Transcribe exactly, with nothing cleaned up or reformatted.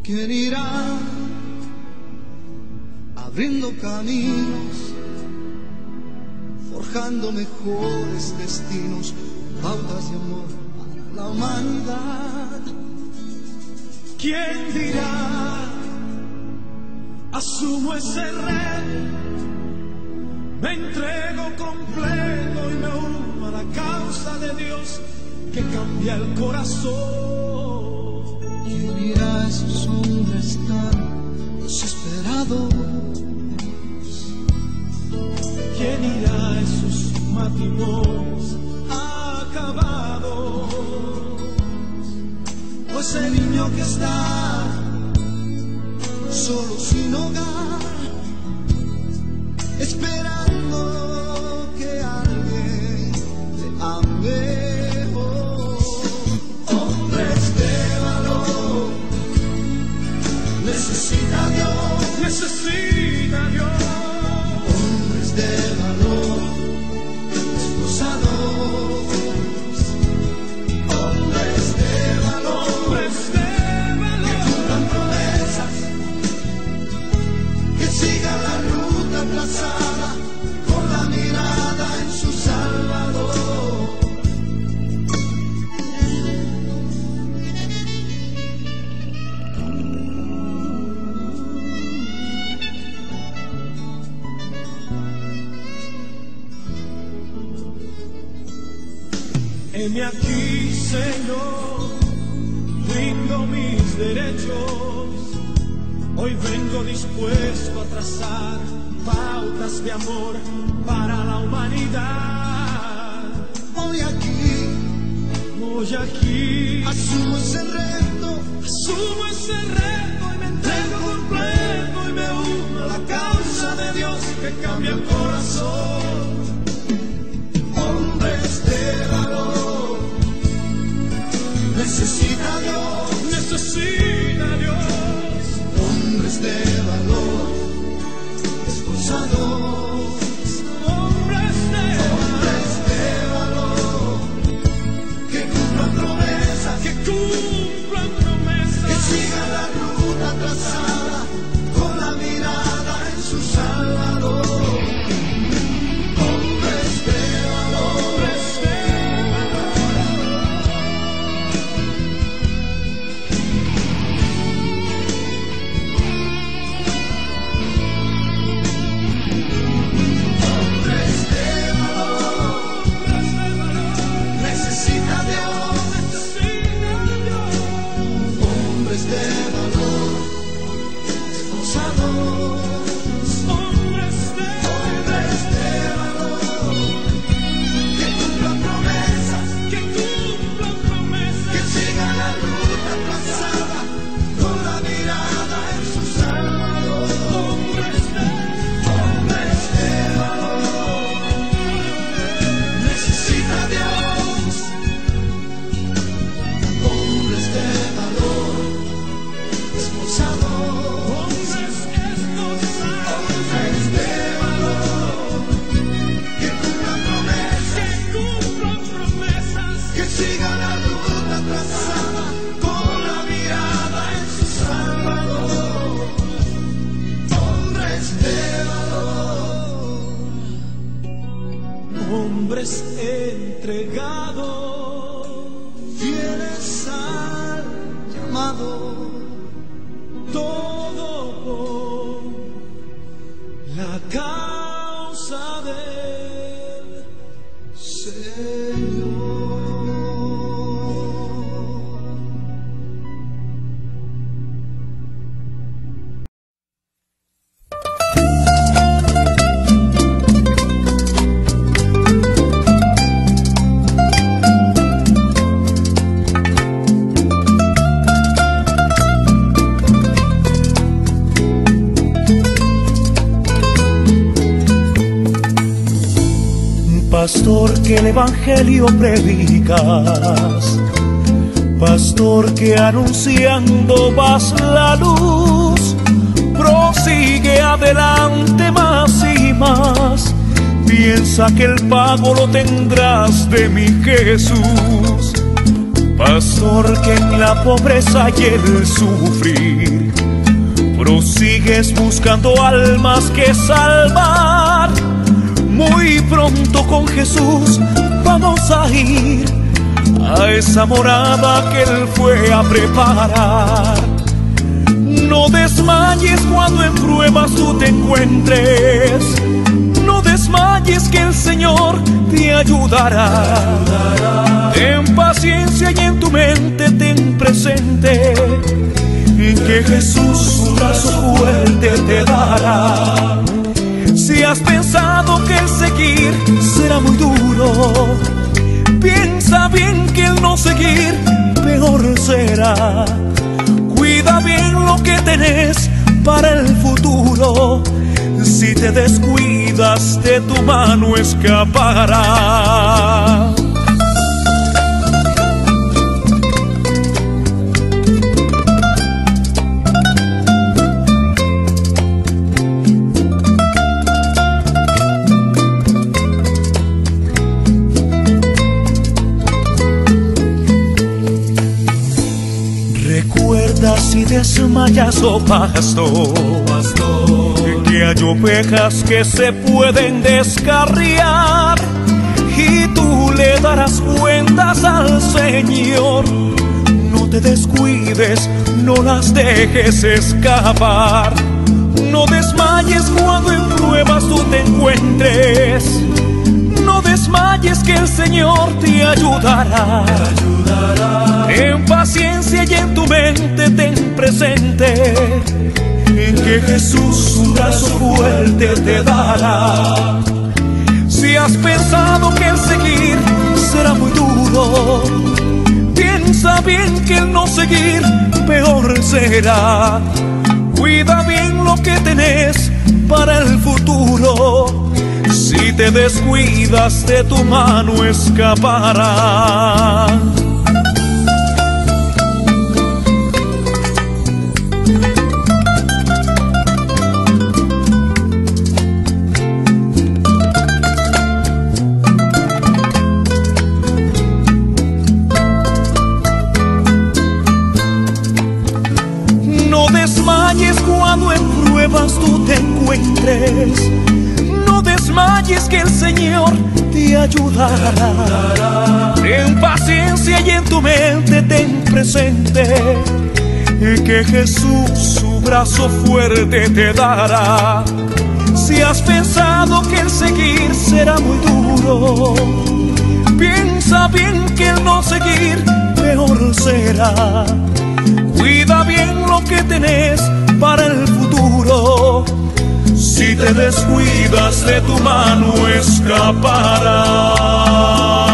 ¿Quién irá abriendo caminos, forjando mejores destinos, pautas de amor para la humanidad? ¿Quién dirá? Asumo ese reto, me entrego completo y me uno a la causa de Dios que cambia el corazón. ¿Quién irá a esos hombres tan desesperados? ¿Quién irá a esos matrimonios acabados? O ese niño que está solo sin hogar, esperando que alguien le ame. Oh, hombres de valor, necesita Dios, necesita Dios. Hombres de valor, esposados, hombres de valor, hombres de valor, que cumplan promesas, que sigan la ruta trazada con la mirada en su Salvador. Heme aquí, Señor, rindo mis derechos. Hoy vengo dispuesto a trazar pautas de amor para la humanidad. Hoy aquí, Hoy aquí, asumo ese reto, asumo ese reto y me entrego completo y me uno a la causa de Dios que cambia el corazón. hombres de valor, necesita Dios, necesita Dios. hombres de valor, esposados, Hombres de hombres de valor, que cumplan promesas, que cumplan promesas, que sigan la ruta trazada con la mirada en su Salvador. Hombres de valor, hombres de hombres de valor, necesita Dios, hombres de valor, esposados, hombres de hombres de valor, que cumplan promesas, que cumplan promesas, que sigan la ruta trazada con la mirada en su Salvador. hombres de Hombres de valor, necesita Dios, hombres de valor, esposados, hombres esposados, hombres de valor, que cumplan promesas, que cumplan promesas, que sigan la ruta trazada con la mirada en su Salvador. Hombres de valor, hombres entregados, fieles al llamado, todo por la causa del Señor. Pastor que el evangelio predicas, pastor que anunciando vas la luz, prosigue adelante más y más, piensa que el pago lo tendrás de mi Jesús. Pastor, que en la pobreza y el sufrir prosigues buscando almas que salvar. Muy pronto con Jesús vamos a ir a esa morada que Él fue a preparar. No desmayes cuando en pruebas tú te encuentres. No desmayes, que el Señor te ayudará. Ten paciencia y en tu mente ten presente que Jesús su brazo fuerte te dará. Si has pensado que el seguir será muy duro, piensa bien que el no seguir peor será. Cuida bien lo que tenés para el futuro. Si te descuidas, de tu mano escapará. Si desmayas, oh pastor, pastor, que hay ovejas que se pueden descarriar y tú le darás cuentas al Señor. No te descuides, no las dejes escapar. No desmayes cuando en pruebas tú te encuentres. No desmayes, que el Señor te ayudará. Te ayudará. Ten paciencia y en tu mente ten presente que Jesús su brazo fuerte te dará. Si has pensado que el seguir será muy duro, piensa bien que el no seguir peor será. Cuida bien lo que tenés para el futuro. Si te descuidas, de tu mano escapará. No desmayes cuando en pruebas tú te encuentres. No desmayes, que el Señor te ayudará. Ten paciencia y en tu mente ten presente que Jesús su brazo fuerte te dará. Si has pensado que el seguir será muy duro, piensa bien que el no seguir peor será. Cuida bien lo que tenés para el futuro. Si te descuidas, de tu mano escapará.